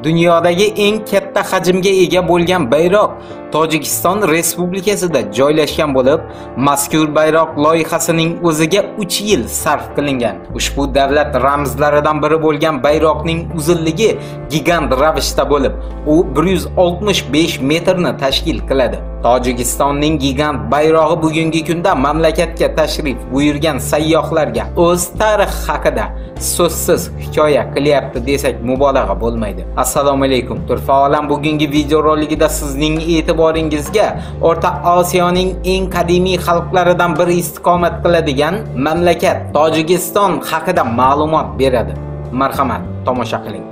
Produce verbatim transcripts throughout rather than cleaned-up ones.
Dunyodagi eng katta hajmga ega bo'lgan bayroq Tojikiston Respublikasida joylashgan bo'lib, mazkur bayroq loyihasining o'ziga uch yil sarf qilingan. Ushbu davlat ramzlaridan biri bo'lgan bayroqning uzunligi gigant ravishda bo'lib, u bir yuz oltmish besh metrni tashkil qiladi. Tojikistonning gigant bayrog'i bugungi kunda mamlakatga tashrif buyurgan sayyohlarga o'z tarixi haqida so'zsiz hikoya qilyapti desak mubolag'a bo'lmaydi. Assalomu alaykum. Turfa olam bugungi video roligida sizning e'tiboringizga O'rta Osiyoning eng qadimiy xalqlaridan biri istiqomat qiladigan mamlakat Tojikiston haqida ma'lumot beradi. Marhamat, tomosha qiling.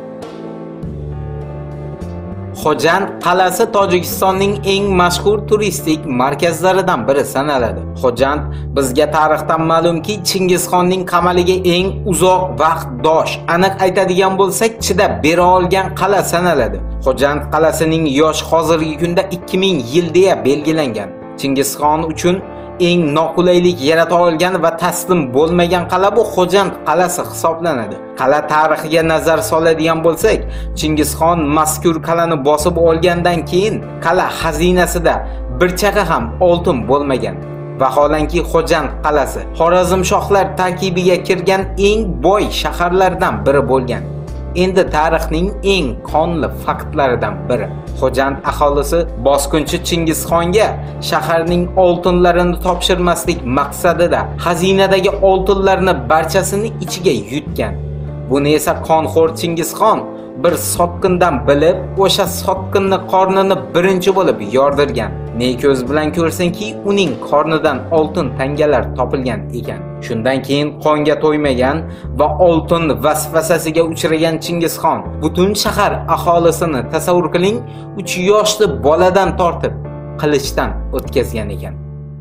Xojand qal'asi Tojikistonning eng mashhur turistik markazlaridan biri sanaladi. Xojand bizga tarixdan ma'lumki, Chingizxonning qamaliga eng uzoq vaqt dosh. Aniq aytadigan bo'lsak, chidab bera olgan qal'a sanaladi. Xojand qal'asining yoshi hozirgi kunda ikki ming yil deya belgilangan. Chingizxon uchun eng noqulaylik yarata olgan va taslim bo'lmagan qal'a bu Xojand qal'asi hisoblanadi. Qal'a tarixiga nazar soladigan bo'lsak, Chingizxon mazkur qal'ani bosib olgandan keyin qal'a xazinasida bir chaqa ham oltin bo'lmagan. Vaholanki Xojand qal'asi Xorazmshohlar tarkibiga kirgan eng boy shaharlardan biri bo'lgan. Endi tarixning eng qonli faktlaridan biri. Xojand aholisi bosqinchi Chingizxonga shaharning oltinlarini topshirmaslik maqsadida xazinadagi oltinlarni barchasini ichiga yutgan. Buni esa qonxo'r Chingizxon bir sotqindan bilib, o'sha sotqinni qornini birinchi bo'lib yordirgan. Ne ko'z bilan ko'rsinki, uning qornidan oltin tangalar topilgan ekan. Shundan keyin qonga to'ymagan va oltin vasvasasiga uchragan Chingizxon butun shahar aholisini tasavvur qiling, uch yoshli boladan tortib qilichdan o'tkazgan ekan.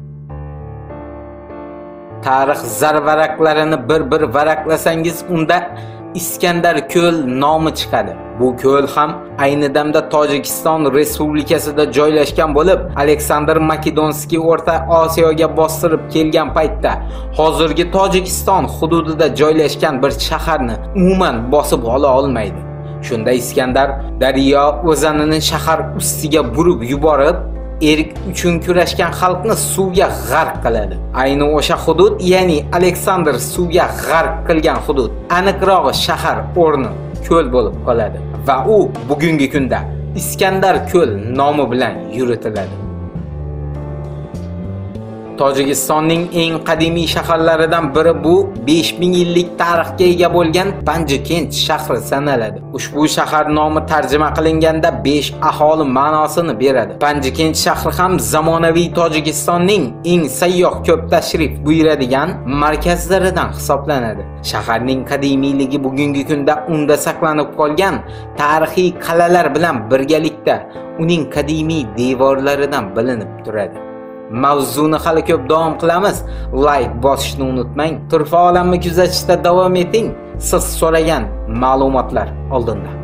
Tarix zarvaraqlarini bir-bir varaqlasangiz, unda Iskandar ko'l nomi chiqadi. Bu ko'l ham ayni damda Tojikiston Respublikasida joylashgan bo'lib, Aleksandr Makedonskiy O'rta Osiyoga bostirib kelgan paytda hozirgi Tojikiston hududida joylashgan bir shaharni umuman bosib ola olmaydi. Shunda Iskandar daryo o'zanini shahar ustiga burib yuborib, erik uchun kurashgan xalqni suvga g'arq qiladi. Ayni o'sha hudud, ya'ni Aleksandr suvga g'arq qilgan hudud, aniqrog'i shahar o'rni ko'l bo'lib qoladi va u bugungi kunda Iskandar ko'l nomi bilan yuritiladi. Tojikistonning eng qadimiy shaharlaridan biri bu besh ming yillik tarixga ega bo'lgan Panjikent shahri sanaladi. Ushbu shahar nomi tarjima qilinganda besh aholi ma'nosini beradi. Panjikent shahri ham zamonaviy Tojikistonning eng sayyoh ko'p tashrif buyuradigan markazlaridan hisoblanadi. Shaharning qadimiyligi bugungi kunda unda saqlanib qolgan tarixiy qal'alar bilan birgalikda uning qadimiy devorlaridan bilinib turadi. Mavzuni hali ko'p davom qilamiz. Like bosishni unutmang. Turfa olamni kuzatishda davom eting. Siz so'ragan ma'lumotlar oldinda.